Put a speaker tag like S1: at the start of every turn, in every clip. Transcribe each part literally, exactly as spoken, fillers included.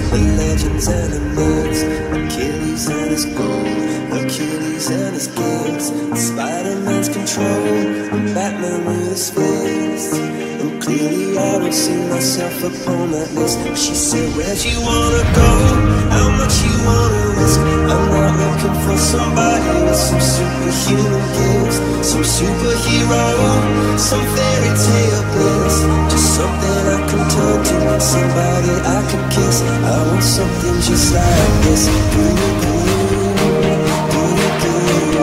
S1: the legends and the myths, Achilles and his gold, Achilles and his gifts, Spider-Man's control, and Batman with his fists. And clearly I don't see myself upon that list. She said, where'd you wanna go? How much you wanna risk? I'm not looking for somebody with some superhuman gifts, some superhero, some fairy tale bliss. Just something I can turn to, somebody I can kiss. I want something just like this. Ooh, ooh, ooh, ooh,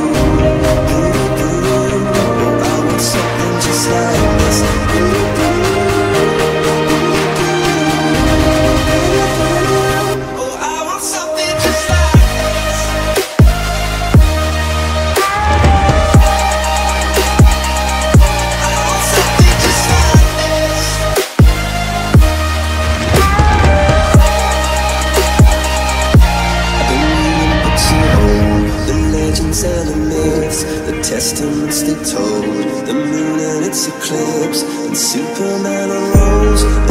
S1: ooh. I want something just like this. Ooh, ooh. And the myths, the testaments they told, the moon and its eclipse, and Superman arose.